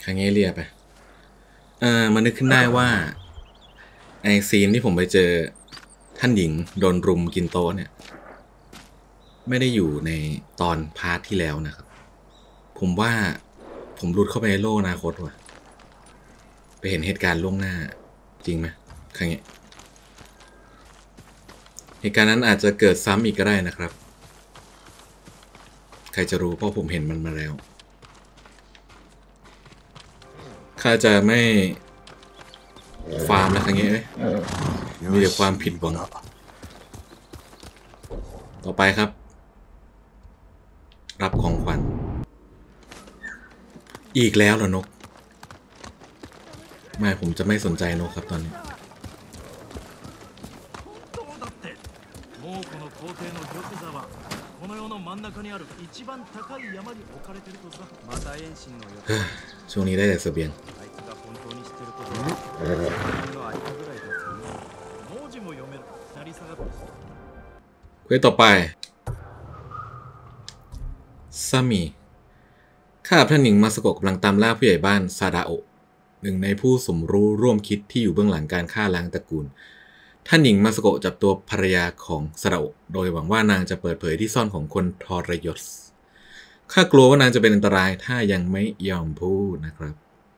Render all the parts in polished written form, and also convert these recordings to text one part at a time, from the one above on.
ครั้งนี้เรียไปมันนึกขึ้นได้ว่าไอซีนที่ผมไปเจอท่านหญิงโดนรุมกินโต๊ะเนี่ยไม่ได้อยู่ในตอนพาร์ทที่แล้วนะครับผมว่าผมหลุดเข้าไปในโลกอนาคตว่ะไปเห็นเหตุการณ์ล่วงหน้าจริงไหมครั้งนี้เหตุการณ์นั้นอาจจะเกิดซ้ำอีกก็ได้นะครับใครจะรู้เพราะผมเห็นมันมาแล้วข้าจะไม่ฟาร์มแล้วครั้งนี้มีแต่ความผิดหวังต่อไปครับรับของขวัญอีกแล้วเหรอนกไม่ผมจะไม่สนใจนกครับตอนนี้ช่วงนี้ได้แต่เสบียงเควสต่อไปซามิข้ากับท่านหญิงมาสโกะกำลังตามล่าผู้ใหญ่บ้านซาดาโอะหนึ่งในผู้สมรู้ร่วมคิดที่อยู่เบื้องหลังการฆ่าล้างตระกูลท่านหญิงมาสโกะจับตัวภรรยาของซาดาโอะโดยหวังว่านางจะเปิดเผยที่ซ่อนของคนทรยศข้ากลัวว่านางจะเป็นอันตรายถ้ายังไม่ยอมพูดนะครับ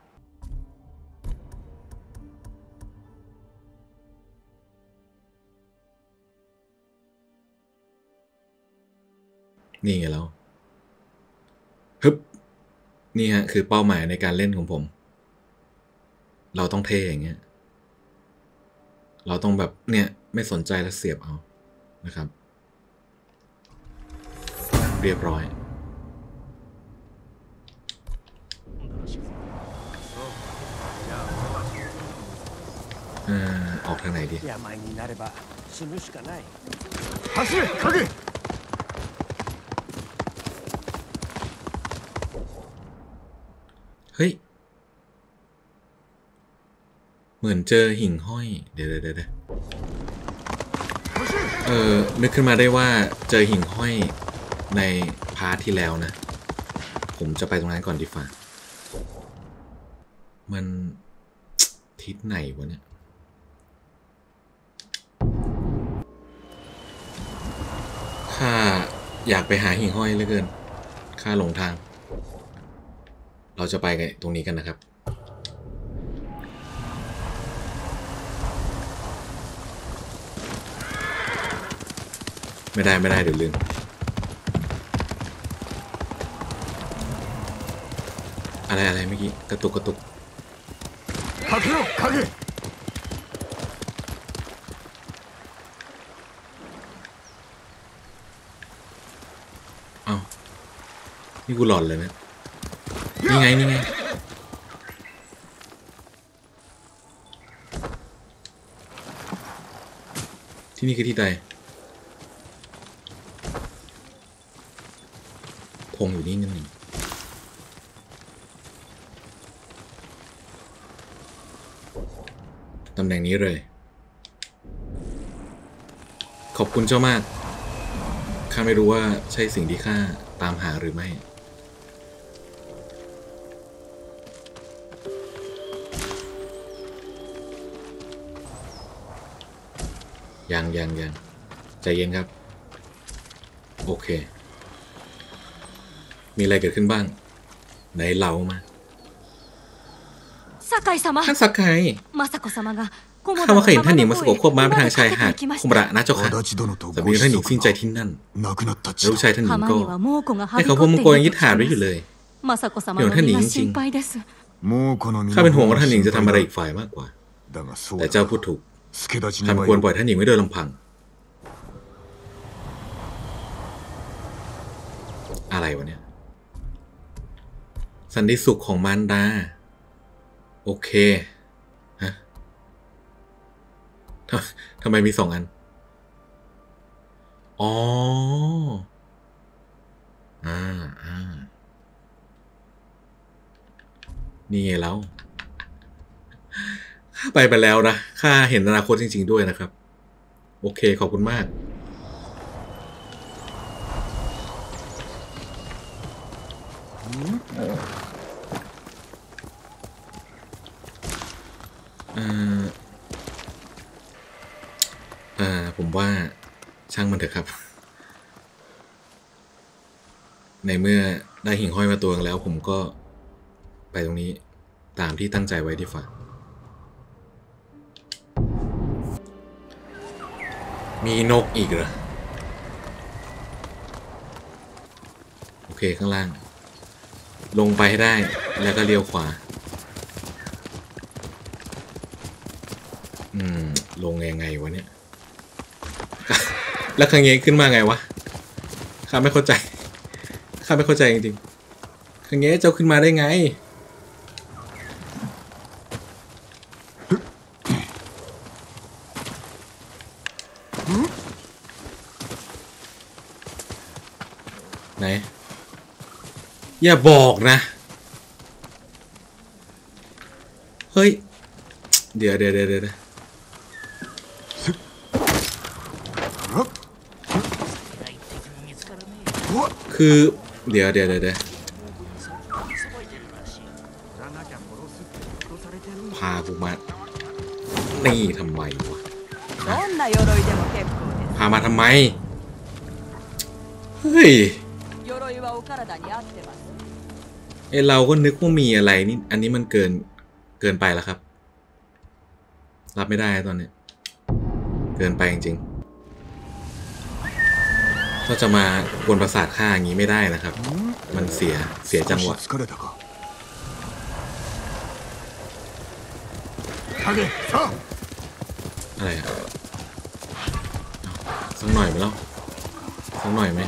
นี่ไงแล้วฮึบนี่ฮะคือเป้าหมายในการเล่นของผมเราต้องเท่อย่างเงี้ยเราต้องแบบเนี่ยไม่สนใจแล้วเสียบเอานะครับเรียบร้อยออกทางไหนดีเฮ้ยเหมือนเจอหิ่งห้อยเดี๋ยวนึกขึ้นมาได้ว่าเจอหิ่งห้อยในพาร์ทที่แล้วนะผมจะไปตรงนั้นก่อนดีฝ่ามันทิศไหนวะเนี่ยข้าอยากไปหาหิ่งห้อยเหลือเกินข้าหลงทางเราจะไปกันตรงนี้กันนะครับไม่ได้เดี๋ยวลืมอะไรเมื่อกี้กระตุกเอ้านี่กูหลอนเลยนะนี่ไงที่นี่คือที่ใดธงอยู่นี่นั่นเองตำแหน่งนี้เลยขอบคุณเจ้ามากข้าไม่รู้ว่าใช่สิ่งที่ข้าตามหาหรือไม่ยังใจเย็นครับโอเคมีอะไรเกิดขึ้นบ้างไหนเล่ามาท่านสักไคข้าว่าเคยเห็นท่านหญิงมาสโกะควบม้าไปทางชายหาดคุมระนะเจ้าค่ะแต่มีท่านหญิงสิ้นใจที่นั่นแล้วลูกชายท่านหญิงก็ให้เขาพวกมังกรยังยึดหาดไว้อยู่เลยเดี๋ยวท่านหญิงจริงข้าเป็นห่วงว่าท่านหญิงจะทำอะไรอีกฝ่ายมากกว่าแต่เจ้าพูดถูกข้าไม่ควรปล่อยท่านหญิงไว้โดยลำพังอะไรวะเนี่ยสันติสุขของมารดาโอเคฮะทำไมมี2 อันอ๋อนี่ไงแล้วข้าไปแล้วนะข้าเห็นอนาคตจริงๆด้วยนะครับโอเคขอบคุณมากผมว่าช่างมันเถอะครับในเมื่อได้หิ่งห้อยมาตัวนึงแล้วผมก็ไปตรงนี้ตามที่ตั้งใจไว้ดีฝ่ามีนกอีกเหรอโอเคข้างล่างลงไปให้ได้แล้วก็เลี้ยวขวาลงยังไงวะเนี่ยแล้วครั้งนี้ขึ้นมาไงวะข้าไม่เข้าใจจริงๆครั้งนี้เจ้าขึ้นมาได้ไงไหนอย่าบอกนะเฮ้ยเดี๋ยวคือเดี๋ยวพากูมานี่ทำไมวะพามาทำไมเฮ้ยเราก็นึกว่ามีอะไรนี่อันนี้มันเกินไปแล้วครับรับไม่ได้ตอนนี้เกินไปจริงๆก็จะมากวนประสาทข้าอย่างนี้ไม่ได้นะครับมันเสียจังหวะอะไรอะสักหน่อยไหมล่ะสักหน่อยไหม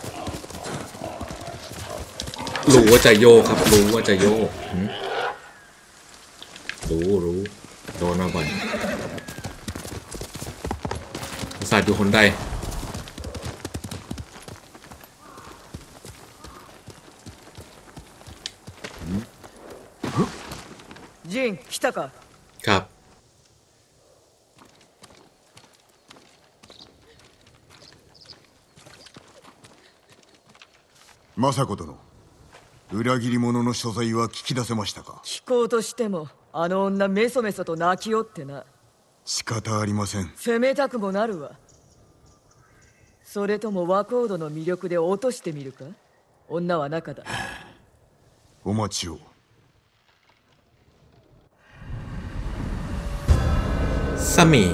รู้ว่าจะโยกครับรู้ว่าจะโยกรู้โดนมาบ่อยประสาทอยู่คนใดジン来たかครับ政子殿裏切り者の所在は聞き出せましたか。 聞こうとしてもあの女メソメソと泣きよってな。 仕方ありません。 責めたくもなるわ。それとも和コードの魅力で落としてみるか。女は中だ。 お待ちを。 ซามี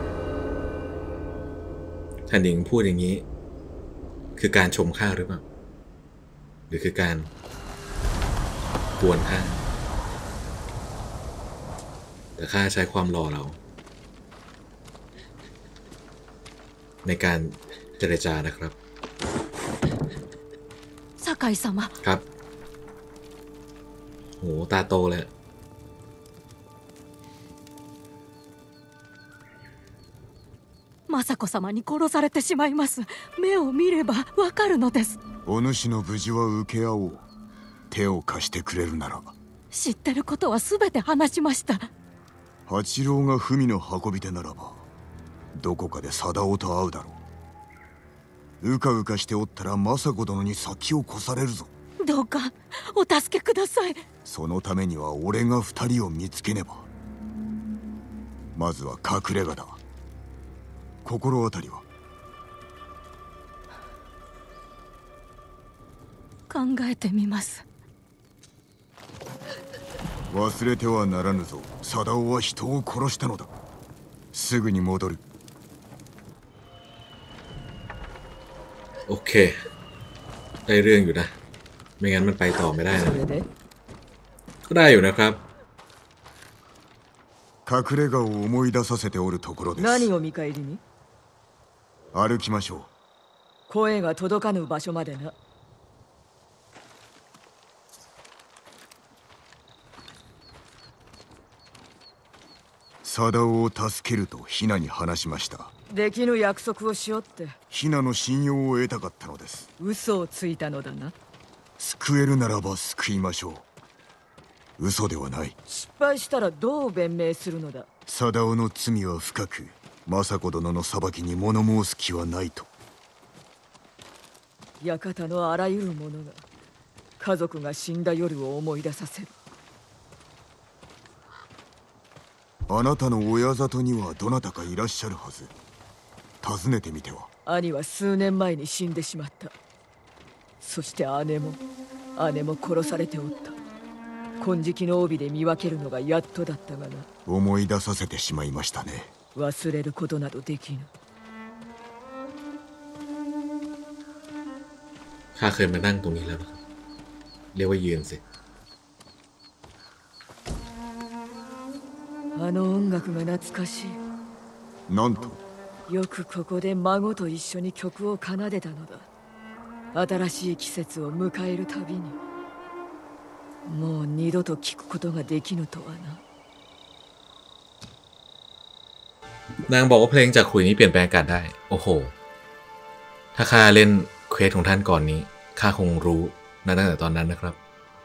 ท่านหญิงพูดอย่างนี้คือการชมข้าหรือเปล่าหรือคือการกวนข้าแต่ข้าใช้ความรอเราในการเจรจานะครับ酒井様ครับโหตาโตเลย政子様に殺されてしまいます。目を見ればわかるのです。 お主の無事は受け合おう。手を貸してくれるなら。 知ってることはすべて話しました。 八郎が文の運び手ならばどこかで貞夫と会うだろう。うかうかしておったら政子殿に先を越されるぞ。 どうかお助けください。 そのためには俺が二人を見つけねば。まずは隠れ家だ。心当たりは。 考えてみます。 忘れてはならぬぞ。貞夫は人を殺したのだ。すぐに戻る。 โอเคได้เรื่องอยู่นะไม่งั้นมันไปต่อไม่ได้นะก็ได้อยู่นะครับ隠れ家を思い出させておるところです。 何を見返りに。 歩きましょう。 声が届かぬ場所までな。 貞夫を助けるとヒナに話しました。 できぬ約束をしよって。 ヒナの信用を得たかったのです。 嘘をついたのだな。 救えるならば救いましょう。嘘ではない。 失敗したらどう弁明するのだ。 貞夫の罪は深く、政子殿の裁きに物申す気はないと。 館のあらゆるものが家族が死んだ夜を思い出させる。 あなたの親里にはどなたかいらっしゃるはず。尋ねてみては。 兄は数年前に死んでしまった。そして姉も殺されておった。金色の帯で見分けるのがやっとだったがな。 思い出させてしまいましたね。 忘れることなどできぬ。 ข้าเคยมานั่งตรงนี้แล้วนะครับเรียกว่ายืนสิあの音楽が懐かしい。 なんと。 よくここで孫と一緒に曲を奏でたのだ。新しい季節を迎えるたびに。もう二度と聞くことができぬとはนาな。 งบอกว่าเพลงจากขลุ่ยนี้เปลี่ยนแปลงอากาศได้โอ้โหถ้าข้าเล่นเควสของท่านก่อนนี้ข้าคงรู้ตั้งแต่ตอนนั้นนะครับ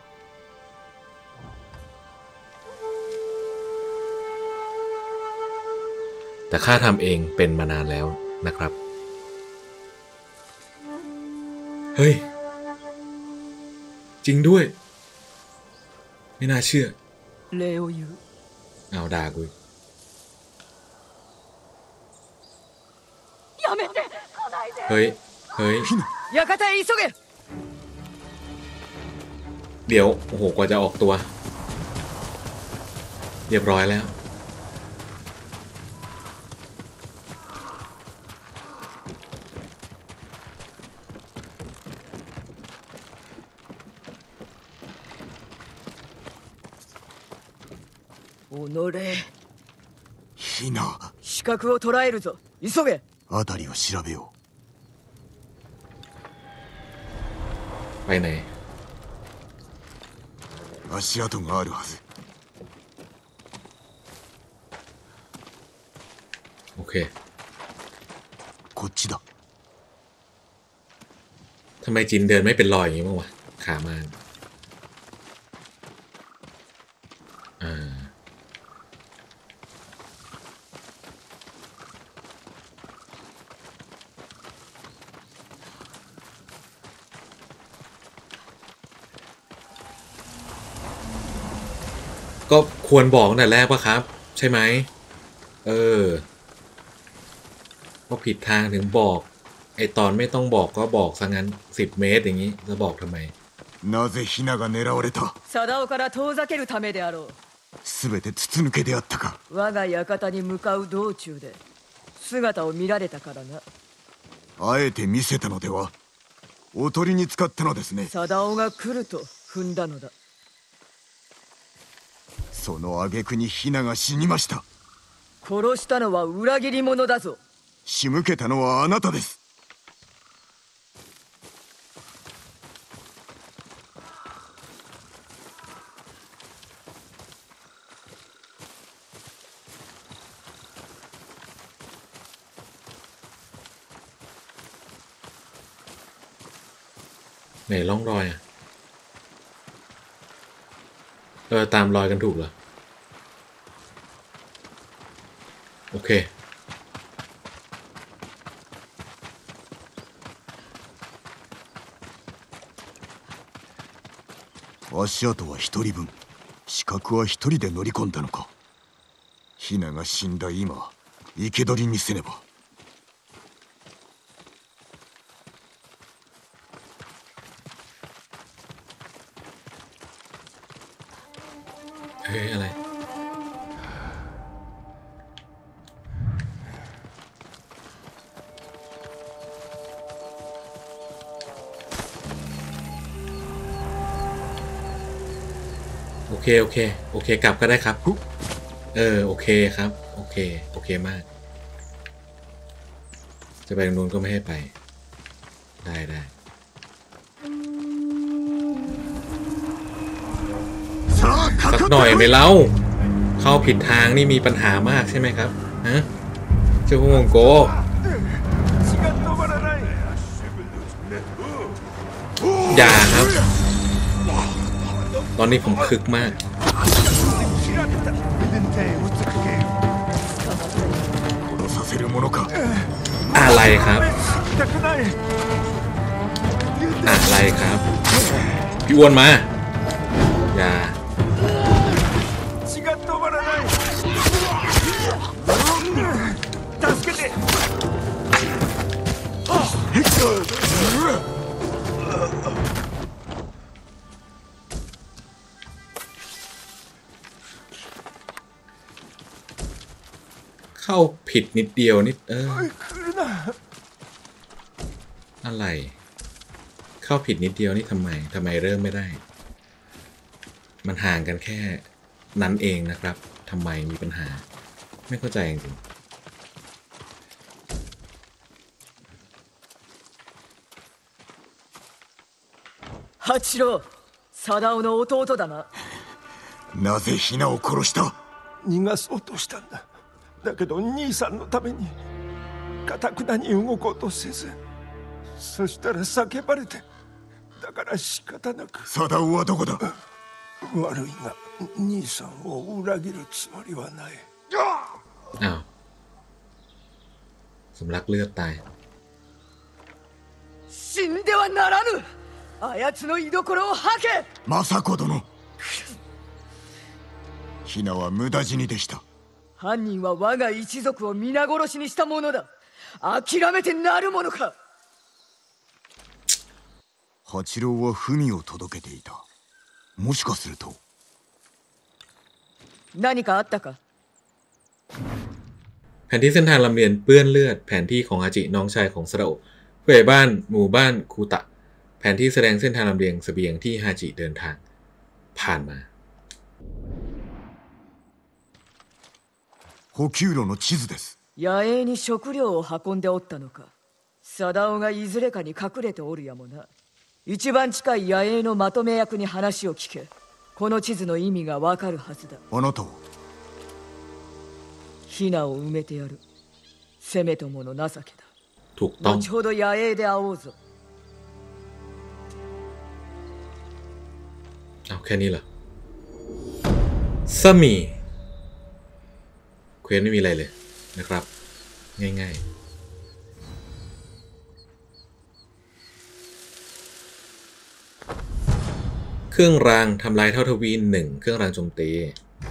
แต่ข้าทำเองเป็นมานานแล้วนะครับเฮ้ยจริงด้วยไม่น่าเชื่อเลโอยูเอาด่ากูเฮ้ย館へ急げเดี๋ยวโอ้โหกว่าจะออกตัวเรียบร้อยแล้วヒナ。 視覚を捉えるぞ。急げ。 辺りを調べよう。ไปไหน。 足跡があるはず。 โอเคこっちだ。 ทำไมจินเดินไม่เป็นรอยอย่างนี้บ้างวะขามันก็ควรบอกตั้งแต่แรกป่ะครับใช่ไหมว่าผิดทางถึงบอกไอตอนไม่ต้องบอกก็บอกซะงั้น10 เมตรอย่างนี้จะบอกทำไมなぜヒナが狙われた。 サダオから遠ざけるためであろう。 すべて筒抜けであったか。 我が館に向かう道中で姿を見られたからな。 あえて見せたのでは。おとりに使ったのですね。 サダオが来ると踏んだのだ。 その挙句にヒナが死にました。 殺したのは裏切り者だぞ。 仕向けたのはあなたです。 ไหนร่องรอยตามรอยกันถูกเหรอโอเค足跡は1人分。視覚は1人で乗り込んだのか。ヒナが死んだ今生け捕りにせねば。 อะไรโอเคกลับก็ได้ครับโอเคครับโอเคมากจะไปตรงนู้นก็ไม่ให้ไปได้สักหน่อยไหมเล่าเข้าผิดทางนี่มีปัญหามากใช่ไหมครับฮะเจ้าพวกมงโกอย่าครับตอนนี้ผมคึกมากอะไรครับพี่อ้วนมาอย่าเข้าผิดนิดเดียวนิดอะไรเข้าผิดนิดเดียวนี่ทำไมเริ่มไม่ได้มันห่างกันแค่นั้นเองนะครับทำไมมีปัญหาไม่เข้าใจจริง八郎、貞夫の弟だな。 なぜヒナを殺した？ 逃がそうとしたんだ。だけど兄さんのために固くなに動こうとせず、そしたら叫ばれて、だから仕方なく。 貞夫はどこだ？ 悪いが兄さんを裏切るつもりはない。 อ้าวสำลักเลือดตาย死んではならぬ。あやつの居所を吐け。 政子殿、ヒナは無駄死にでした。 犯人は我が一族を皆殺しにしたものだ。諦めてなるものか。 八郎は文を届けていた。もしかすると何かあったか。 แผนที่เส้นทางลำเลียงเปื้อนเลือดแผนที่ของฮาจิน้องชายของซาโอะผู้ใหญ่บ้านหมู่บ้านคูตะแผนที่แสดงเส้นทางลำเลียงเสบียงที่ฮาจิเดินทางผ่านมา補給路の地図です。 野営に食料を運んでおったのか。貞夫がいずれかに隠れておるやもな。一番近い野営のまとめ役に話を聞け。この地図の意味がわかるはずだ。 あなたは？ ヒナを埋めてやる。せめともの情けだ。 ถูกต้อง後ほど野営で会おうぞ。 เอาแค่นี้เหรอสมีเควสไม่มีอะไรเลยนะครับง่ายๆเครื่องรางทำลายเท่าทวี1เครื่องรางโจมตี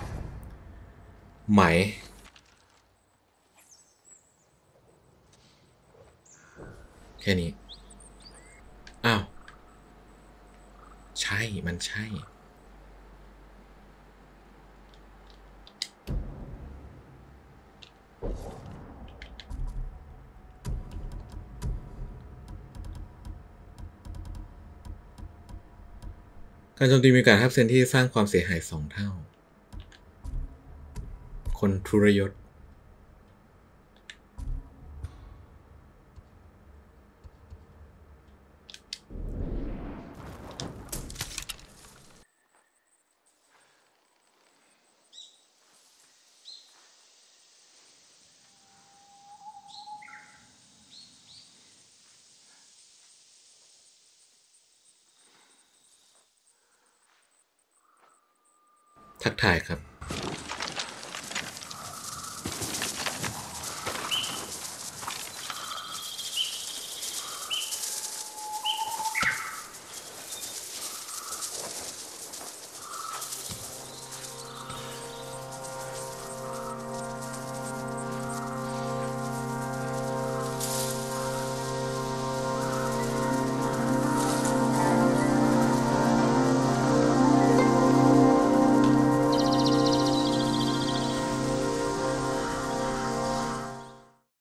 ไหมแค่นี้อ้าวใช่มันใช่การโจมตีมีการทับเซนที่สร้างความเสียหาย2 เท่าคนทุรยศทักทายครับ